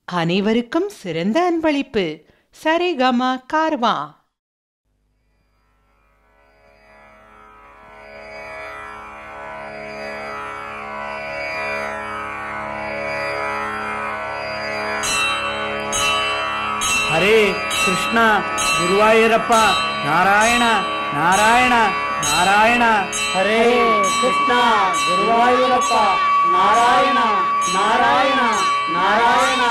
அனைவருக்கும் சிறந்த அன்பளிப்பு. சரிகமா கார்வா. हरे कृष्ण गुरुवायूरप्प नारायण नारायण नारायण. हरे कृष्ण गुरुवायूरप्प नारायण नारायण नारायण.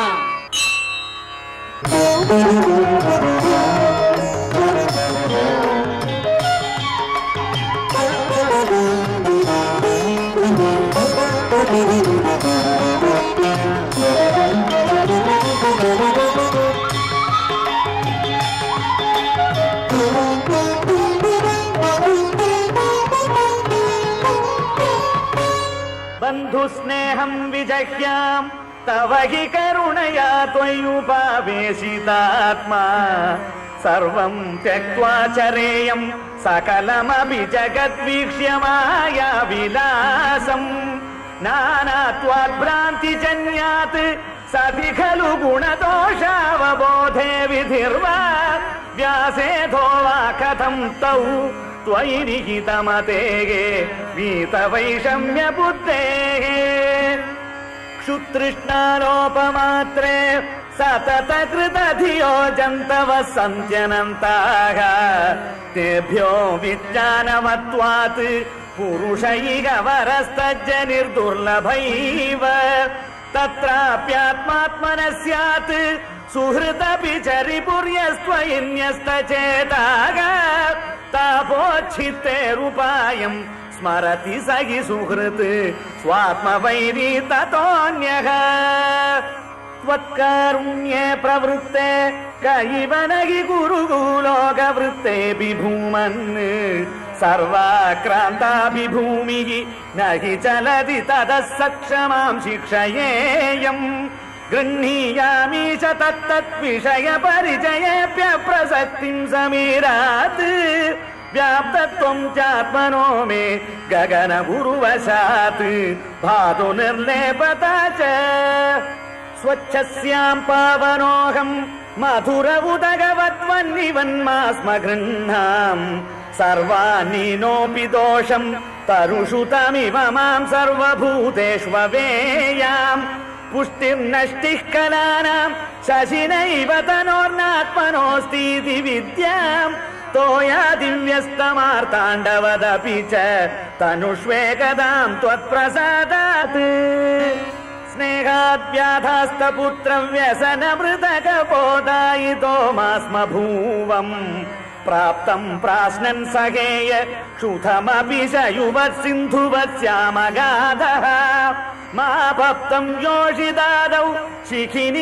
बन्धुस्नेहं विजह्यां तव हि करुणया त्वय्युपवेशितात्मा. सर्वं त्यक्त्वा चरेयं सकलमपि जगद्वीक्ष्य माया विलासं. नानात्वाद्भ्रान्तिजन्यात् सति खलु गुणदोषावबोधे विधिर्वा. व्यासेधो वा कथं तौ त्वयि निहितमतेः वीतवैषम्य बुद्धेः. क्षुतृष्णारोपमात्रे सतत कृतधियो जन्तवः सन्त्यनन्ताः. तेभ्यो विज्ञानवत्वात् पुरुषैः वरस्तज्जनिर्दुर्लभैव. तत्राप्यात्मात्मनः स्यात् सुहृदपि चरिपुर्यस्त्वयिन्यस्तचेताः. तापोच्छित्तेरुपायं स्मरति स हि सुहृत् स्वात्मवैरी ततोऽन्यः. त्वत्कारुण्ये प्रवृत्ते कैव न हि गुरुलोकवृत्तेऽपि भूमन्. सर्वाक्रान्ताभिभूमिः न हि चलति ततः सक्षमां शिक्षयेयम्. गृह्णीयामि च तत्तद्विषयपरिचयेऽप्यप्रसक्तिं समीरात्. व्याप्तत्वं चात्मनो मे गगनगुरुवशात् भातु निर्लेपता च. स्वच्छस्यां पावनोऽहं मधुर उदगवत्वन्निवन्मास्म गृह्णाम्. सर्वान्नीनोऽपि दोषं तरुषु तमिव मां सर्वभूतेष्वेयाम्. पुष्टिर्नष्टिः कलानां शशिनैव तनोर्नात्मनोऽस्तीति विद्याम्. तोया दिव्यस्तमार्ताण्डवदपि च तनुष्वेकदां त्वत्प्रसादात्. स्नेहाद्व्याधास्तपुत्रव्यसनमृतकपोदायितो मास्म भूवम्. प्राप्तं प्राश्नन् सगेय क्षुधमपि च युवत्सिन्धुवत्स्यामगाधः. मापप्तं योषिदादौ शिखिनि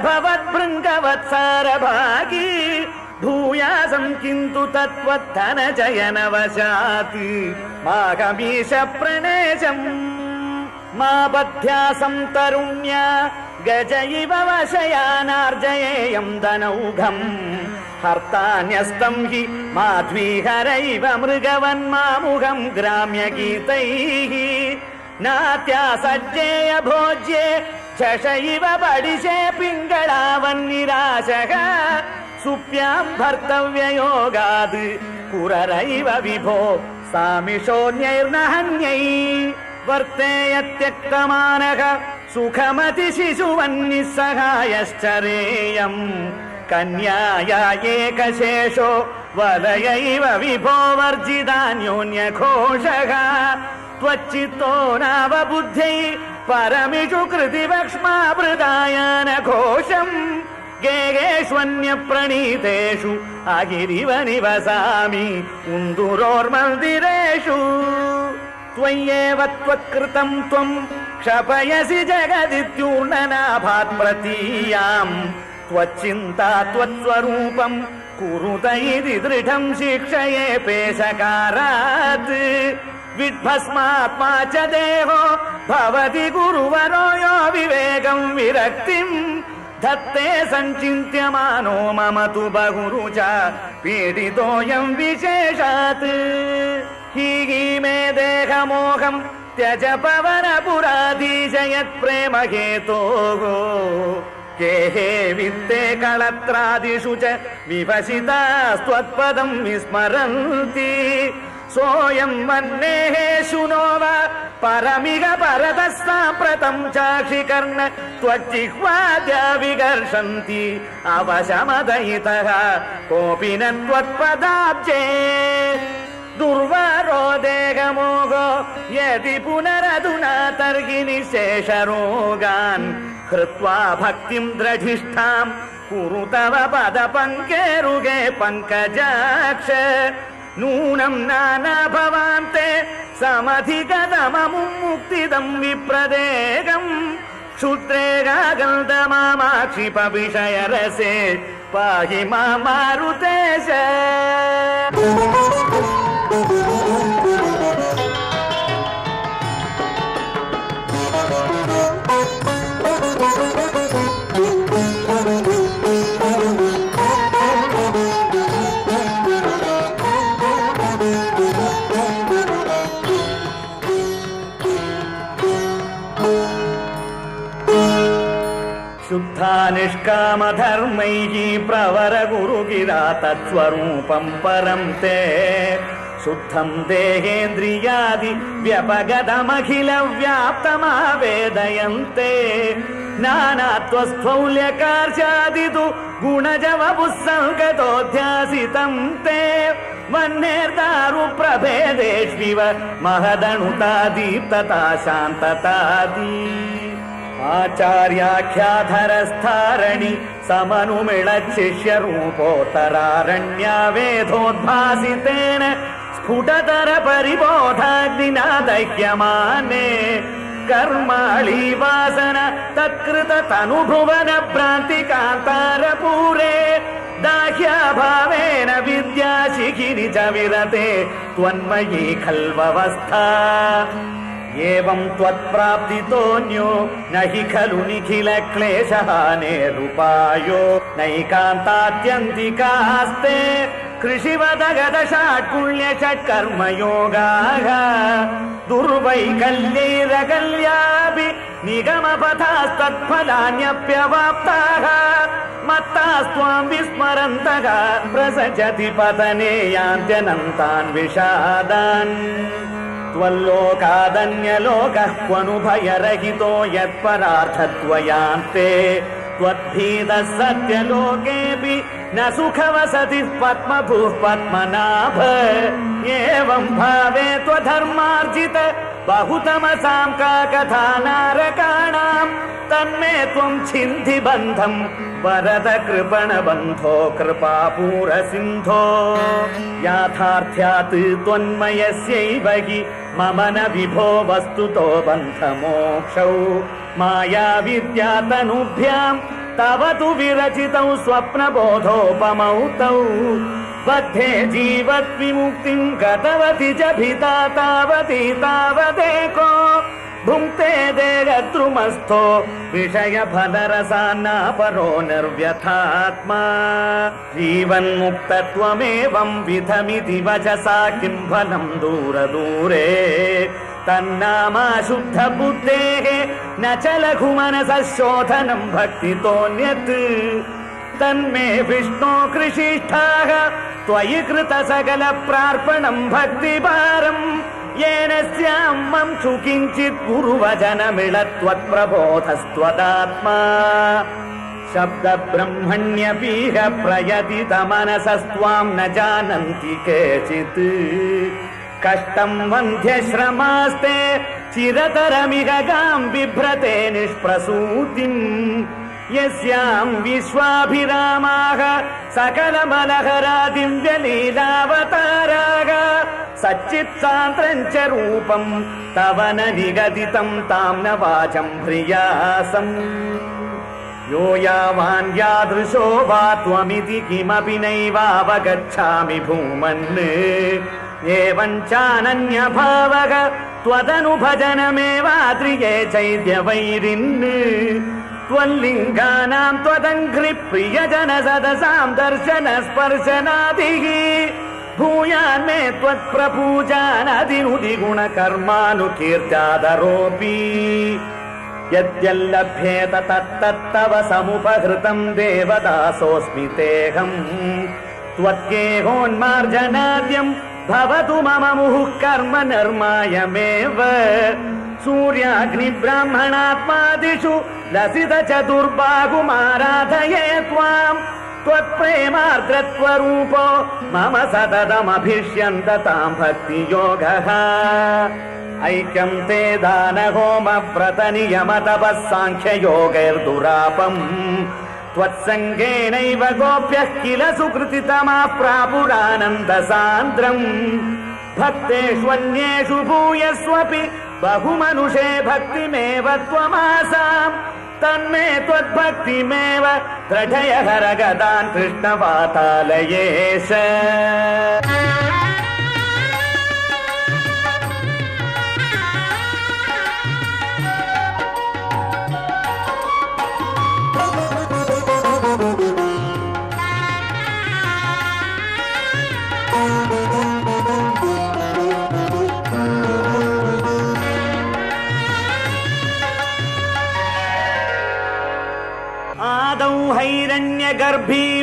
जलभवद्भृङ्गवत्सारभागी. भूयासं किन्तु तत्त्वद्धनजयनवशात् मागमीश प्रणेशम्. मा बध्यासं तरुण्या गज इव वशयानार्जयेयं धनौघम्. हर्तान्यस्तं हि माध्वीहरैव मृगवन्मामुखं ग्राम्यगीतैः. नात्यासज्जेय भोज्ये झष इव बडिशे पिङ्गळावन्निराशः. सुप्यां भर्तव्ययोगाद् कुररैव विभो सामिषोऽन्यैर्नहन्यै. वर्तेयत्यक्तमानः सुखमतिशिशुवन्निस्सहायश्चरेयम्. कन्याया एकशेषो वलयैव विभो वर्जितान्योन्यघोषः. त्वच्चित्तो नावबुद्ध्यै परमिषु कृतिवक्ष्मावृतायानघोषम्. गेगेष्वन्यप्रणीतेषु अगिरिव निवसामि उन्दुरोर्मन्दिरेषु. त्वय्येव त्वत्कृतं त्वं क्षपयसि जगदित्यूर्णनाभात् प्रतीयाम्. त्वच्चिन्ता त्वत्स्वरूपं कुरुत इति दृढं शिक्षये पेशकारात्. विद्भस्मात्मा च देहो भवति गुरुवरो यो विवेकं विरक्तिम्. धत्ते सञ्चिन्त्यमानो मम तु बहुरुचा पीडितोऽयं विशेषात्. हि मे देहमोहं त्यज पवनपुराधीश यत्प्रेम हेतोः. गेहे वित्ते कलत्रादिषु च विभसितास्त्वत्पदं विस्मरन्ति सोऽयं मन्नेः शुनो वा परमिह परतः साम्प्रतं चाक्षिकर्ण त्वज्जिह्वाद्या विकर्षन्ति अवशमदयितः कोऽपि न त्वत्पदाब्जे दुर्वारो देहमोगो यदि पुनरधुना तर्हि निःशेषरोगान् कृत्वा भक्तिं दृढिष्ठां कुरु तव पदपङ्केरुगे पङ्कजाक्ष नूनं नाना भवान्ते समधिगतममुक्तिदं विप्रदेगम् क्षुद्रेगागन्धमाक्षिपविषयरसे पाहि मां मारुतेश शुद्धा निष्कामधर्मैः प्रवर गुरुगिरा तत्स्वरूपं परं ते शुद्धं देहेन्द्रियादि व्यपगतमखिल व्याप्तमावेदयन्ते नानात्वस्थौल्यकार्षादितु गुणजवपुस्सङ्गतोऽध्यासितं ते वह्नेर्दारु प्रभेदेष्विव महदणुता दीप्तता शान्ततादी आचार्याख्याधरस्थारणि समनुमिळच्छिष्य रूपोत्तरारण्यावेधोद्भासितेन स्फुटतर परिबोधाग्निना दह्यमाने कर्माळी वासन तत्कृत तनुभुवन भ्रान्तिकान्तारपूरे दाह्याभावेन विद्याशिखिनि च विरते त्वन्मयी खल्वस्था एवं त्वत्प्राप्तितोऽन्यो न हि खलु निखिल क्लेशहानेरुपायो नैकान्तात्यन्तिकास्ते कृषिवदगदषाट्कुल्य षट्कर्मयोगाः दुर्वैकल्यैरकल्यापि निगमपथास्तत्फलान्यप्यवाप्ताः मत्तास्त्वां विस्मरन्तः प्रसजति पतने यान्त्यनन्तान् विषादान् त्वल्लोकादन्यलोकः क्वनुभयरहितो यत्परार्थत्वयान्ते त्वद्भीतः सत्यलोकेऽपि न सुखवसतिः पद्मभूः पद्मनाभ एवं भावे त्वधर्मार्जित बहुतमसां का कथा नारकाणां तन्मे त्वं छिन्धि बन्धं वरद कृपण बन्धो कृपापूर सिन्धो याथार्थ्यात् त्वन्मयस्यैव हि मम न विभो वस्तुतो बन्धमोक्षौ माया विद्यातनुभ्यां तव तु विरचितौ स्वप्नबोधोपमौ तौ बद्धे जीवद्विमुक्तिं गतवति च भिता तावती तावदेको भुङ्क्ते देहद्रुमस्थो विषयफलरसान्नापरो निर्व्यथात्मा जीवन्मुक्तत्वमेवं विधमिति वचसा किं फलं दूरदूरे तन्नामा शुद्धबुद्धेः न च लघुमनसः शोधनं भक्तितोऽन्यत् तन्मे विष्णो कृषिष्ठाः त्वयि कृत सकल प्रार्पणं भक्तिभारम् येन स्यामं सुकिञ्चित् गुरुवचनमिळत्वत्प्रबोधस्त्वदात्मा शब्दब्रह्मण्यपीह प्रयतितमनसस्त्वां न जानन्ति केचित् कष्टं वन्ध्यश्रमास्ते चिरतरमिह गां बिभ्रते निष्प्रसूतिम् यस्यां विश्वाभिरामाः सकलमलहरा दिव्यलीलावताराः सच्चित्सान्द्रं च रूपं तव न निगदितं तां न वाचं प्रियासम् यो यावान् यादृशो वा त्वमिति किमपि नैवावगच्छामि भूमन् एवं चानन्यभावः त्वदनुभजनमेवाद्रिये चैद्यवैरिन् त्वल्लिङ्गानां त्वदङ्घ्रि प्रियजन सदसां दर्शन स्पर्शनादिः भूयान्मे त्वत्प्रपूजानदिनुदिगुणकर्मानुकीर्त्यादरोऽपि यद्यल्लभ्येत तत्तत्तव समुपहृतं देवदासोऽस्मि तेऽहम् त्वद्गेहोन्मार्जनाद्यं भवतु मम मुहुः कर्म निर्मायमेव सूर्याग्निब्राह्मणात्मादिषु लसित चतुर्बाहुमाराधये त्वाम् त्वत्प्रेमार्द्रत्वरूपो मम सततमभिष्यन्ततां भक्तियोगः ऐक्यं ते दानहोमव्रतनियमतपः साङ्ख्ययोगैर्दुरापम् त्वत्सङ्गेनैव गोप्यः किल सुकृतितमाः प्रापुरानन्दसान्द्रम् भक्तेष्वन्येषु भूयस्वपि बहुमनुषे भक्तिमेव त्वमासाम् तन्मे त्वद्भक्तिमेव दृढय हरगदान् कृष्णवातालयेश आदौ हैरण्यगर्भीं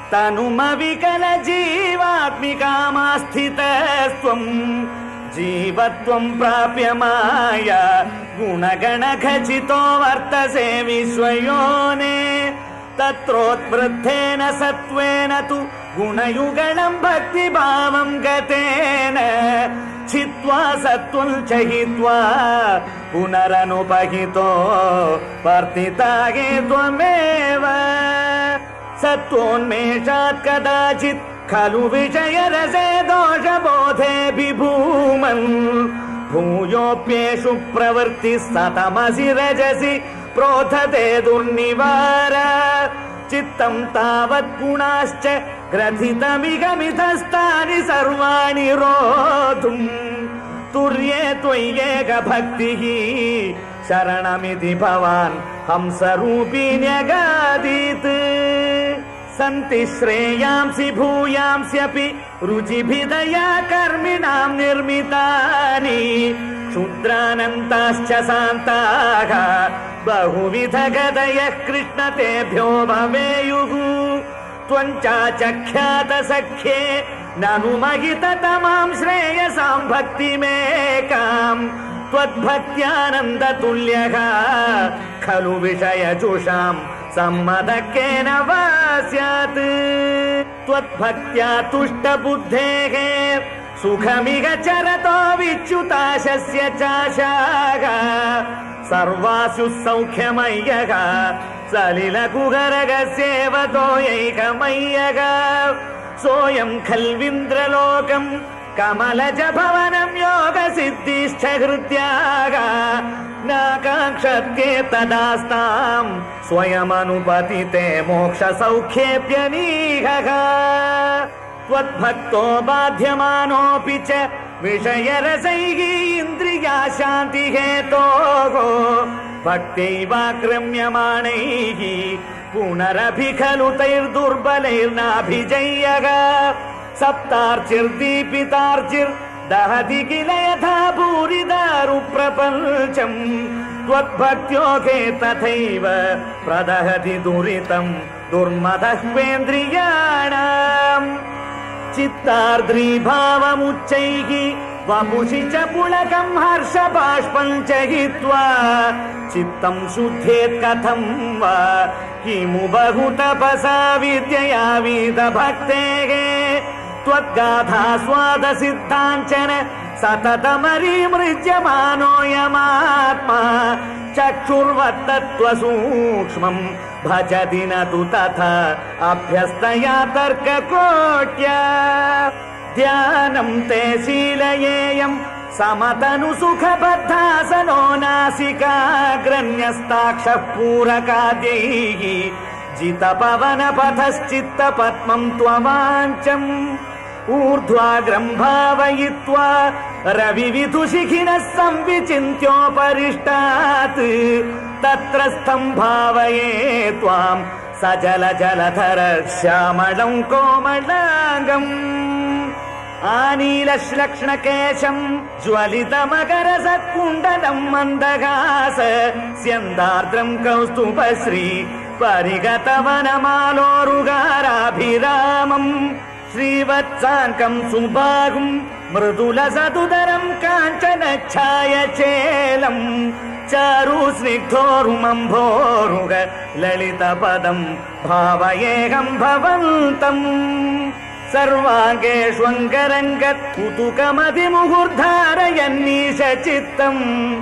तनुमविकलजीवात्मिकामास्थितस्त्वम् जीवत्वं प्राप्य माया गुणगणखचितो वर्तसे विश्वयोने तत्रोत्वृद्धेन सत्त्वेन तु गुणयुगणं भक्तिभावं गतेन छित्त्वा सत्त्वं चहित्वा पुनरनुपहितो वर्तितागे त्वमेव सत्त्वोन्मेषात् कदाचित् खलु विषयरसे दोषबोधे विभूमन् भूयोऽप्येषु प्रवृत्तिः सतमसि रजसि प्रोथते दुर्निवार चित्तं तावत् गुणाश्च ग्रथितमिगमितस्तानि सर्वाणि रोधुम् तुर्ये त्वय्येक भक्तिः शरणमिति भवान् हंसरूपी न्यगादीत् सन्ति श्रेयांसि भूयांस्यपि रुचिभिदया कर्मिणां निर्मितानि क्षुद्रानन्ताश्च शान्ताः बहुविध गदयः कृष्ण तेभ्यो भवेयुः त्वञ्चाचख्यात सख्ये ननु महिततमां श्रेयसां भक्तिमेकाम् त्वद्भक्त्यानन्दतुल्यः खलु विषयजुषां सम्मतः केन वा स्यात् त्वद्भक्त्या तुष्टबुद्धेः सुखमिह चरतो विच्युताशस्य चाशाः सर्वासु सौख्यमय्यः सलिलकुहरगस्येवतोयैकमय्यः सोऽयं खल्विन्द्रलोकम् कमलज भवनं योगसिद्धिश्च हृद्याः नाकाङ्क्षत्ये तदास्ताम् स्वयमनुपतिते मोक्षसौख्येऽप्यनीहः त्वद्भक्तो बाध्यमानोऽपि च विषयरसैः इन्द्रियाशान्तिहेतोः भक्त्यैवाक्रम्यमाणैः पुनरभि खलु तैर्दुर्बलैर्नाभिजय्यः सप्तार्चिर्दीपितार्चिर्दहति किल यथा भूरिदारुप्रपञ्चम् त्वद्भक्त्योगे तथैव प्रदहति दुरितं दुर्मदह्वेन्द्रियाणाम् चित्तार्द्रीभावमुच्चैः वपुषि च पुलकं हर्षबाष्पं च हित्वा चित्तं शुद्धेत् कथं वा किमु बहु तपसा विद्यया वीतभक्तेः त्वद्गाथास्वादसिद्धाञ्चन सततमरीमृज्यमानोऽयमात्मा चक्षुर्वत्तत्त्वसूक्ष्मं भजति न तु तथा अभ्यस्तया तर्ककोट्या ध्यानं ते शीलयेयं समतनु सुखबद्धासनो नासिकाग्रन्यस्ताक्षः पूरकाद्यैः जितपवनपथश्चित्तपद्मं त्ववाञ्चम् ऊर्ध्वाग्रं भावयित्वा रविविधुशिखिनः संविचिन्त्योपरिष्टात् तत्रस्थं भावये त्वां सजल जलधर श्यामलं कोमलाङ्गम् आनीलश्लक्ष्णकेशम् ज्वलितमकरसत्कुण्डलम् मन्दहास स्यन्दार्द्रम् कौस्तुभश्री परिगतवनमालोरुगाराभिरामम् श्रीवत्साङ्कम् सुबाहुम् मृदुलसदुदरम् काञ्चनच्छायचेलम् चारु स्निग्धोरुमम्भोरुग ललितपदम् भावयेऽहम् भवन्तम् सर्वाङ्गेष्वङ्गरङ्गत् कुतुकमधिमुहुर्धारयन्नीश चित्तम्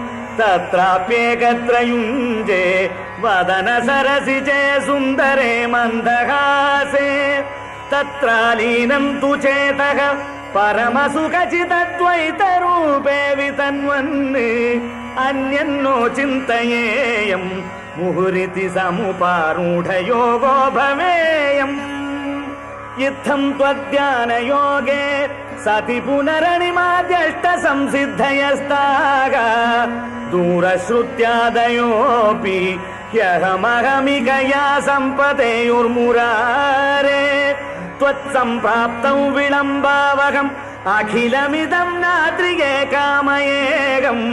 तत्राप्येकत्रयुञ्जे वदन सरसिजे सुन्दरे मन्दहासे तत्रालीनम् तु चेतः परमसुखचितद्वैतरूपे वितन्वन् अन्यन्नो चिन्तयेयम् मुहुरिति समुपारूढयोगो भवेयम् इत्थम् त्वद्ध्यानयोगे सति पुनरनिमाद्यष्ट संसिद्धयस्ताः दूरश्रुत्यादयोऽपि ह्यहमहमिकया सम्पतेयुर्मुरारे त्वत्सम्प्राप्तौ विलम्बावहम् अखिलमिदम् नात्रिये कामयेगम्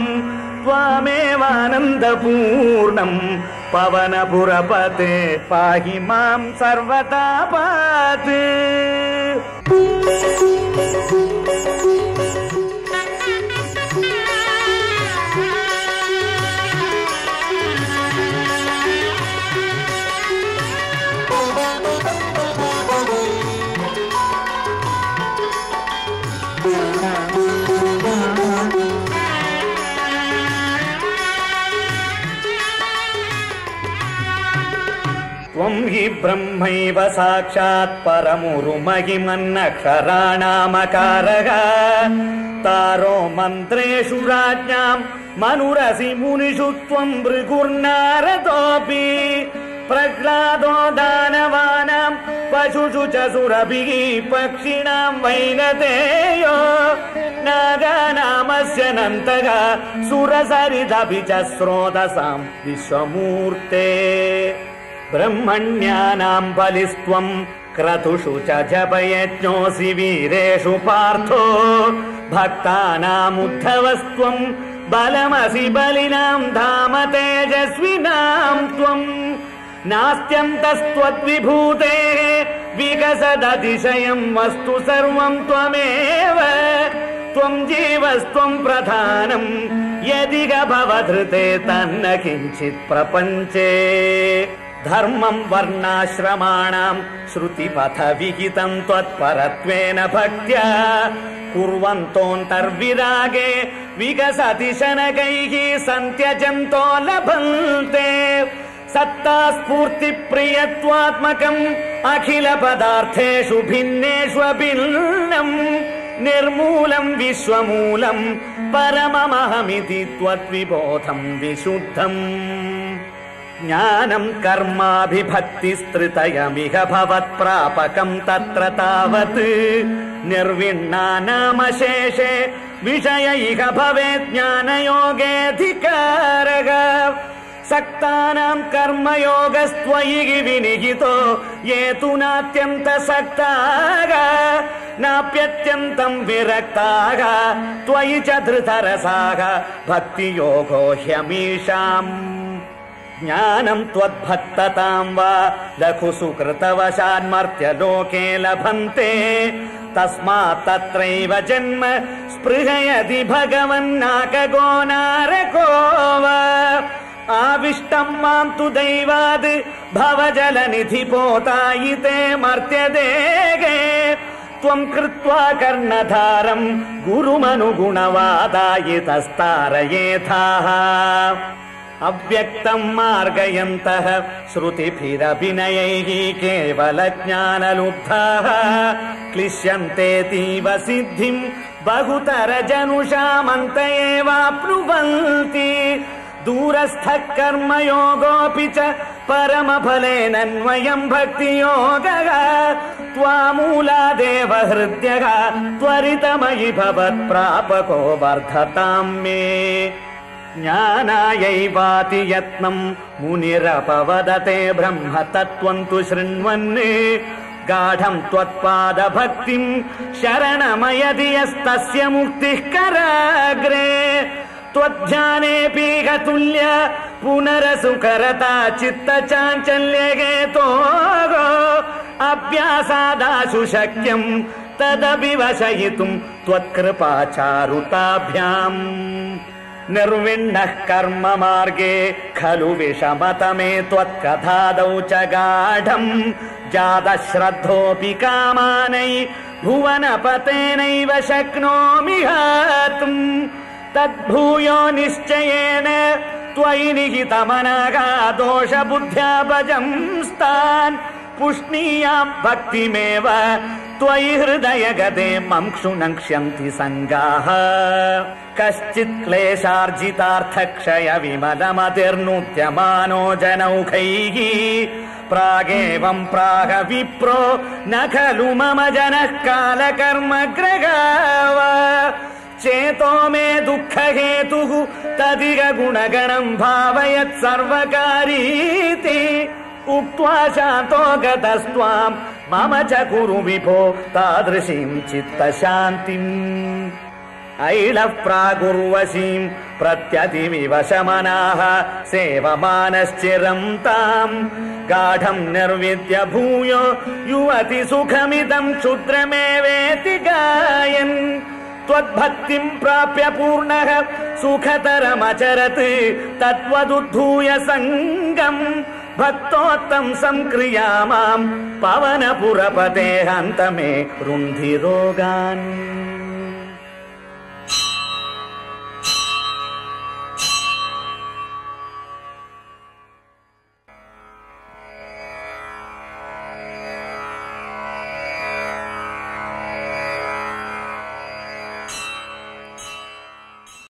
त्वामेवानन्दपूर्णम् पवनपुरपते पाहि माम् सर्वतापात् त्वं हि ब्रह्मैव साक्षात् परमुरुमहिमन्नक्षराणामकारः तारो मन्त्रेषु राज्ञाम् मनुरसि मुनिषु त्वं भृगुर्नारदोऽपि प्रह्लादो दानवानाम् पशुषु च सुरभिः पक्षिणाम् वैनतेयो नागानामस्य नन्तः सुरसरिदपि च स्रोतसाम् विश्वमूर्ते ब्रह्मण्यानाम् बलिस्त्वम् क्रतुषु च जपयज्ञोऽसि वीरेषु पार्थो भक्तानामुद्धवस्त्वम् बलमसि बलिनाम् धाम तेजस्विनाम् त्वम् नास्त्यन्तस्त्वद्विभूतेः विकसदतिशयम् वस्तु सर्वम् त्वमेव त्वम् जीवस्त्वम् प्रधानम् यदिह भवधृते तन्न किञ्चित् प्रपञ्चे धर्मम् वर्णाश्रमाणाम् श्रुतिपथ विहितम् त्वत्परत्वेन भक्त्या कुर्वन्तोऽन्तर्विरागे विकसति शनकैः सन्त्यजन्तो लभन्ते सत्ता स्फूर्ति प्रियत्वात्मकम् अखिल पदार्थेषु भिन्नेष्वभिन्नम् निर्मूलम् विश्वमूलम् परममहमिति त्वद्विबोधम् विशुद्धम् ज्ञानम् कर्माभिभक्तिस्तृतयमिह भवत्प्रापकम् तत्र तावत् निर्विण्णानामशेषे विषय इह भवेत् ज्ञानयोगेऽधिकारः सक्तानाम् कर्मयोगस्त्वयि विनिहितो ये तु नात्यन्तसक्ताः नाप्यत्यन्तम् विरक्ताः त्वयि च धृतरसाः भक्तियोगो ह्यमीषाम् ज्ञानम् त्वद्भक्तताम् वा लघु सुकृतवशान्मर्त्यलोके लभन्ते तस्मात् तत्रैव जन्म स्पृहयति भगवन्नाकगो नारको वा आविष्टम् माम् तु दैवाद् भवजलनिधि पोतायिते मर्त्यदेगे त्वम् कृत्वा कर्णधारम् गुरुमनुगुणवादायितस्तारयेथाः अव्यक्तम् मार्गयन्तः श्रुतिभिरभिनयैः केवलज्ञानलुब्धाः क्लिश्यन्तेऽतीव सिद्धिम् बहुतरजनुषामन्त एवाप्नुवन्ति दूरस्थः कर्मयोगोऽपि च परमफलेनान्वयम् भक्तियोगः त्वामूलादेव हृद्यः त्वरितमयि भवत्प्रापको वर्धताम् मे ज्ञानायैवाति यत्नम् मुनिरपवदते ब्रह्म तत्त्वम् तु शृण्वन् गाढं त्वत्पादभक्तिं शरणमयति यस्तस्य मुक्तिः कराग्रे त्वध्यानेऽपि तुल्य पुनरसुकरता चित्तचाञ्चल्यहेतोः अभ्यासादाशु शक्यं तदपि वशयितुं त्वत्कृपाचारुताभ्याम् निर्विण्णः कर्म मार्गे खलु विषमतमे त्वत्कथादौ च गाढम् जातश्रद्धोऽपि कामानै भुवनपतेनैव शक्नोमि हातुम् तद्भूयो निश्चयेन त्वयि निहितमनघा दोषबुद्ध्यापजंस्तान् पुष्णीयां भक्तिमेव त्वयि हृदय गते मंक्षुनक्ष्यन्ति संगाः कश्चित् क्लेशार्जितार्थक्षय विमलमतिर्नूत्यमानो जनौखैः प्रागेवं प्राग विप्रो न खलु मम जनः कालकर्मग्रगाव चेतो मे दुःखहेतुः तदिह गुणगणं भावयत् सर्वकारीति उक्त्वा शान्तो गतस्त्वां मम च कुरु विभो तादृशीं चित्तशान्तिम् ऐलः प्रागुर्वशीं प्रत्यतिविवशमनाः सेवमानश्चिरं ताम् गाढं निर्विद्य भूयो युवति सुखमिदं क्षुद्रमेवेति गायन् त्वद्भक्तिं प्राप्य पूर्णः सुखतरमचरत् तद्वदुद्धूय सङ्गम् भक्तोत्तम संक्रियामां पवनपुरपते हन्त मे रुन्धि रोगान्।